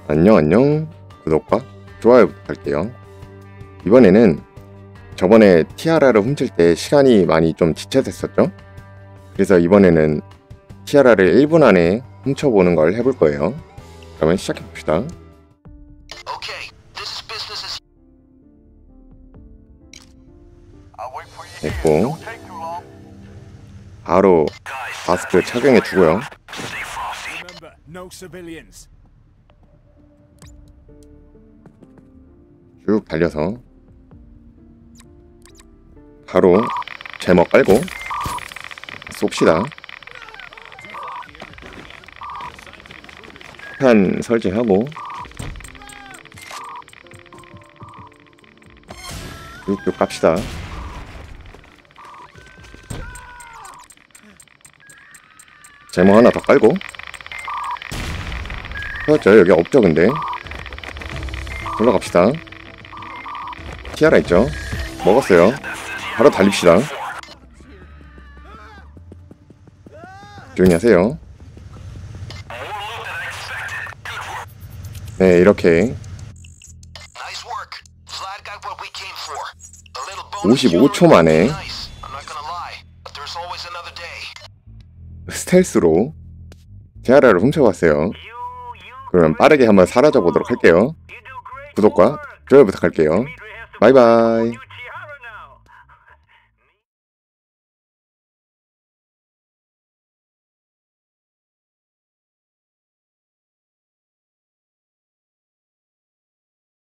안녕. 구독과 좋아요 부탁할게요. 이번에는 저번에 티아라를 훔칠 때 시간이 많이 좀 지체됐었죠? 그래서 이번에는 티아라를 1분 안에 훔쳐보는 걸 해볼 거예요. 그러면 시작해봅시다. 됐고, 바로 마스크 착용해 주고요. 쭉 달려서 바로 제목 깔고 쏩시다. 폭탄 설치하고 쭉쭉 갑시다. 제목 하나 더 깔고. 그렇죠, 여기 없죠. 근데 올라갑시다. 티아라 있죠? 먹었어요. 바로 달립시다. 조용히 하세요. 네, 이렇게 55초 만에 스텔스로 티아라를 훔쳐봤어요. 그럼 빠르게 한번 사라져 보도록 할게요. 구독과 좋아요 부탁할게요. 바이바이.